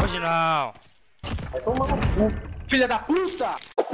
Original. Vai tomar no cu, filha da puta!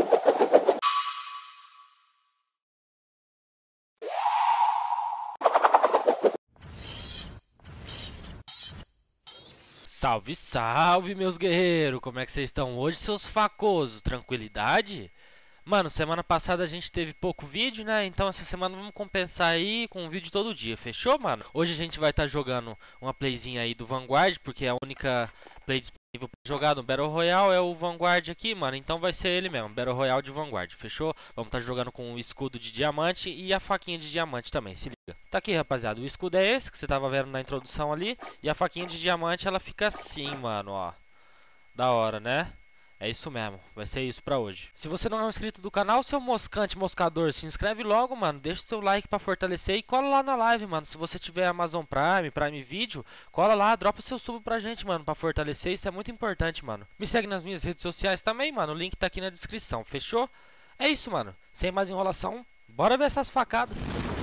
Salve, salve, meus guerreiros! Como é que vocês estão hoje, seus facosos? Tranquilidade? Mano, semana passada a gente teve pouco vídeo, né? Então essa semana vamos compensar aí com um vídeo todo dia, fechou, mano? Hoje a gente vai estar jogando uma playzinha aí do Vanguard, porque a única play disponível pra jogar no Battle Royale é o Vanguard aqui, mano. Então vai ser ele mesmo, Battle Royale de Vanguard, fechou? Vamos estar jogando com o escudo de diamante e a faquinha de diamante também, se liga. Tá aqui, rapaziada, o escudo é esse que você tava vendo na introdução ali. E a faquinha de diamante, ela fica assim, mano, ó. Da hora, né? É isso mesmo, vai ser isso pra hoje. Se você não é um inscrito do canal, seu moscante, moscador, se inscreve logo, mano. Deixa seu like pra fortalecer e cola lá na live, mano. Se você tiver Amazon Prime, Prime Video, cola lá, dropa seu sub pra gente, mano, pra fortalecer. Isso é muito importante, mano. Me segue nas minhas redes sociais também, mano. O link tá aqui na descrição, fechou? É isso, mano. Sem mais enrolação, bora ver essas facadas.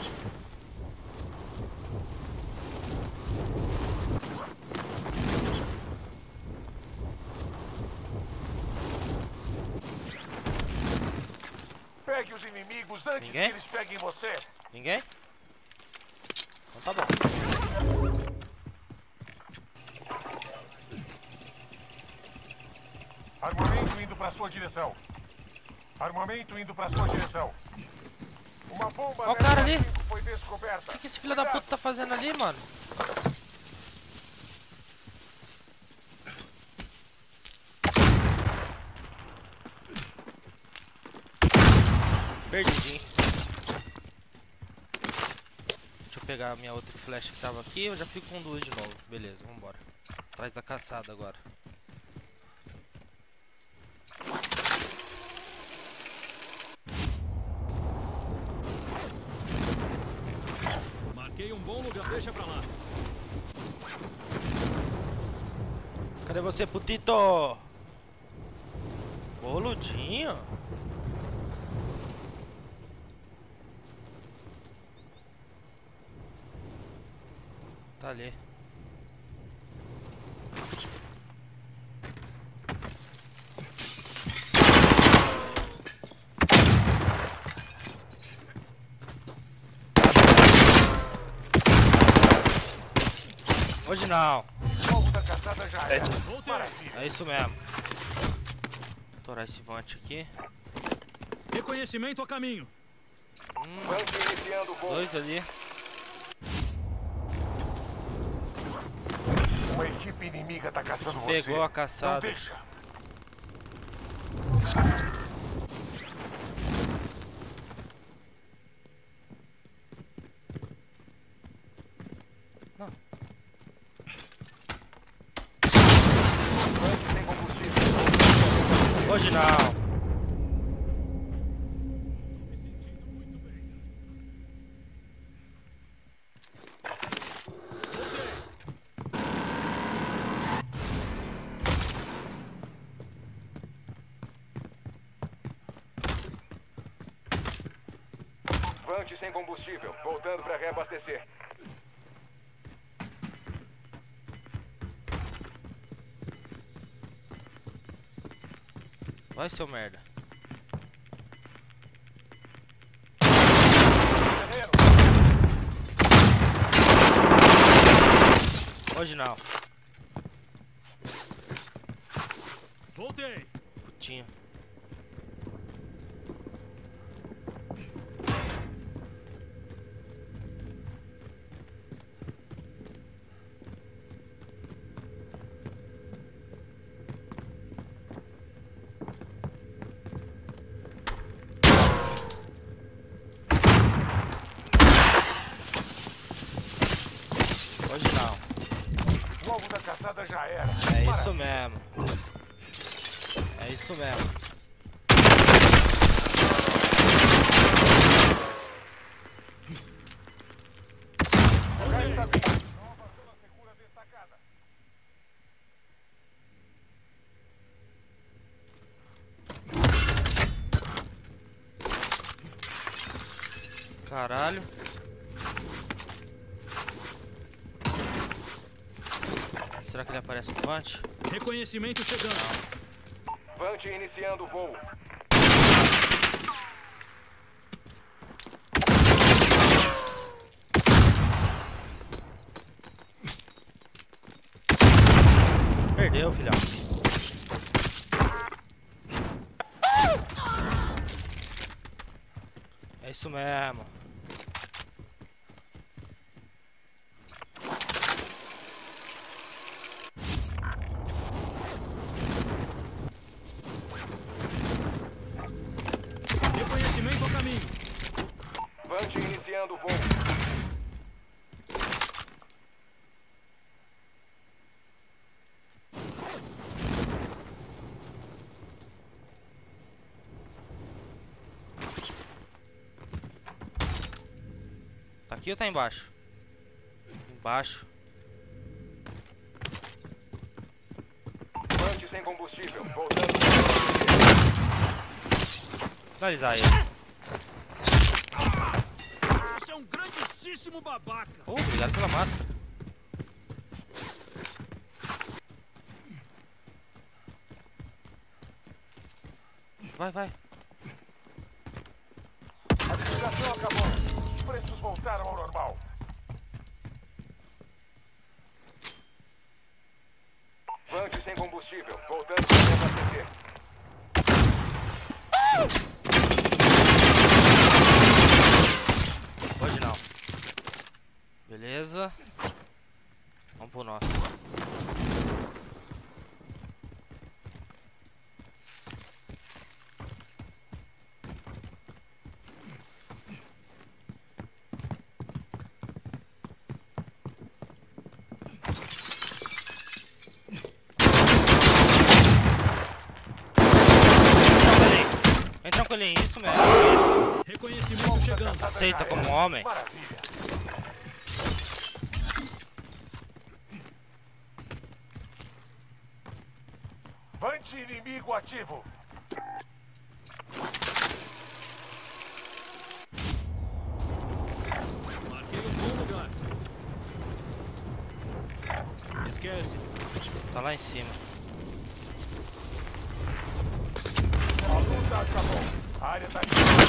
Pegue os inimigos antes que eles peguem você. Ninguém? Então tá bom. Armamento indo pra sua direção. Armamento indo pra sua direção. Uma bomba Ó o cara ali. foi descoberta. O que esse filho da puta tá fazendo ali, mano? Perdidinho. Deixa eu pegar a minha outra flecha que tava aqui. Eu já fico com duas de novo. Beleza, vambora. Atrás da caçada agora. Marquei um bom lugar, deixa pra lá. Cadê você, putito? Boludinho. Tá ali. Hoje não. O alvo da caçada já era. É isso mesmo. Vou torar esse vante aqui. Reconhecimento a caminho. Vante iniciando o voo. Dois ali. Uma equipe inimiga tá caçando você. Pegou a caçada. Não deixa. Não. Vante sem combustível. Hoje não. Vante sem combustível. Voltando pra reabastecer. Vai, seu merda. Guerreiro. Hoje não. Voltei. Putinho. Hoje não. O alvo da caçada já era. É isso mesmo. É isso mesmo. Já está vindo. Nova zona segura destacada. Caralho. Será que ele aparece no Vant? Reconhecimento chegando. Vante iniciando o voo. Perdeu, filhão. É isso mesmo. Reconhecimento a caminho. Vante iniciando o voo. Tá aqui ou tá embaixo? Embaixo. Vante sem combustível. Voltando. Finalizar ele. Você é um grandíssimo babaca. Oh, obrigado pela máscara. Vai, vai. A liquidação acabou. Os preços voltaram ao normal. Vante sem combustível. Voltando para abastecer. Hoje não. Beleza. Vamos pro nosso. Vem tranquilinho, isso mesmo. Isso. Reconhecimento chegando. Aceita como homem. Maravilha. Vante inimigo ativo. Marquei um bom lugar. Esquece. Tá lá em cima. A luta acabou. A área tá limpa.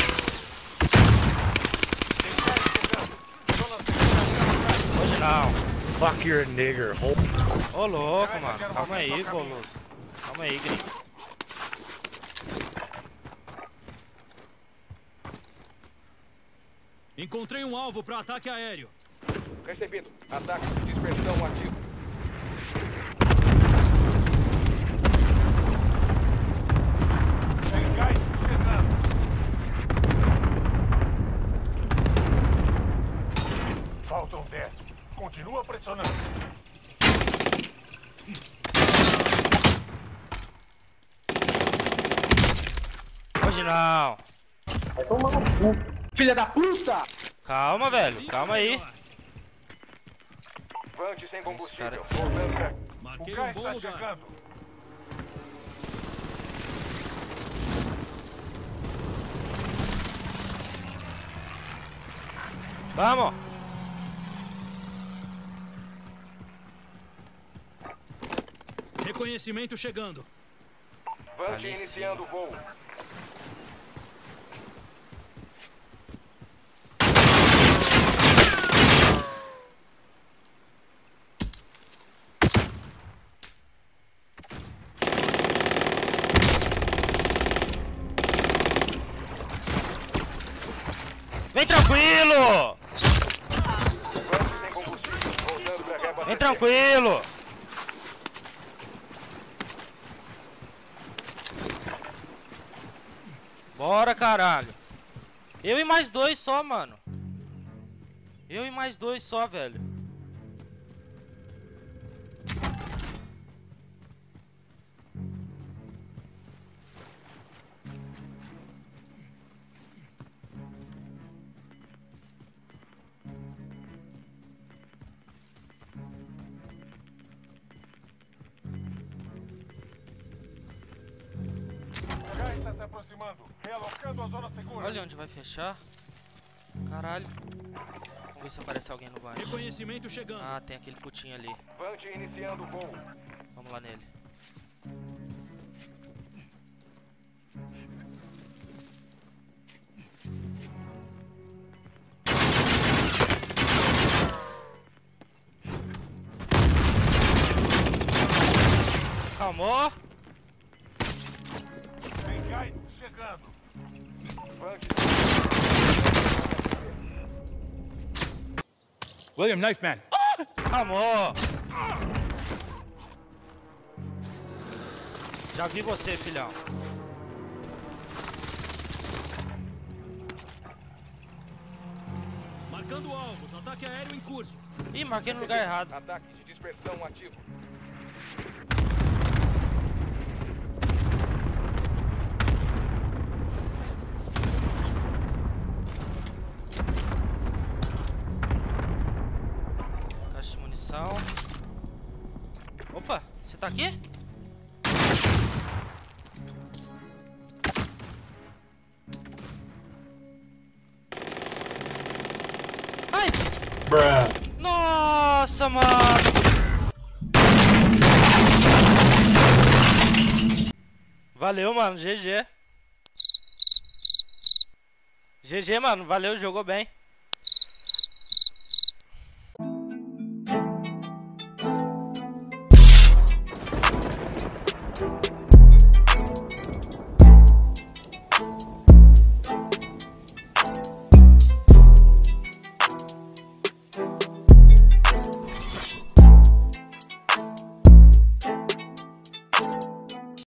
Tem cara chegando. Zona segura. Hoje não. Fuck your nigger. Ô louco, mano. Calma aí, boludo. Calma aí, gringo. Encontrei um alvo para ataque aéreo. Recebido. Ataque de dispersão ativo. Tem gás chegando. Faltam 10. Continua pressionando. Hoje não. Vai tomar no cu. Filha da puta! Calma, velho. Calma aí. Vante sem combustível. cara- Voltando. O Marquei um gás bom está lugar. chegando. Vamos. Reconhecimento chegando. Vante ali em iniciando o voo. Vem tranquilo. Vante sem combustível. Voltando para reabastecer. Vem tranquilo. Bora, caralho. Eu e mais dois só, mano. Eu e mais dois só, velho. O gás está se aproximando. Realocando a zona segura. Olha onde vai fechar. Caralho. Vamos ver se aparece alguém no Vant. Reconhecimento chegando. Ah, tem aquele putinho ali. Vante iniciando o voo. Vamos lá nele. Calmou. Tem gás chegando. Vante. William, knife man. Calmou. Já vi você, filhão. Marcando alvos. Ataque aéreo em curso. Ih, marquei no lugar errado. Ataque de dispersão ativo. Caixa de munição. Opa, você tá aqui? Ai! Nossa, mano! Valeu, mano. GG. GG, mano. Valeu, jogou bem.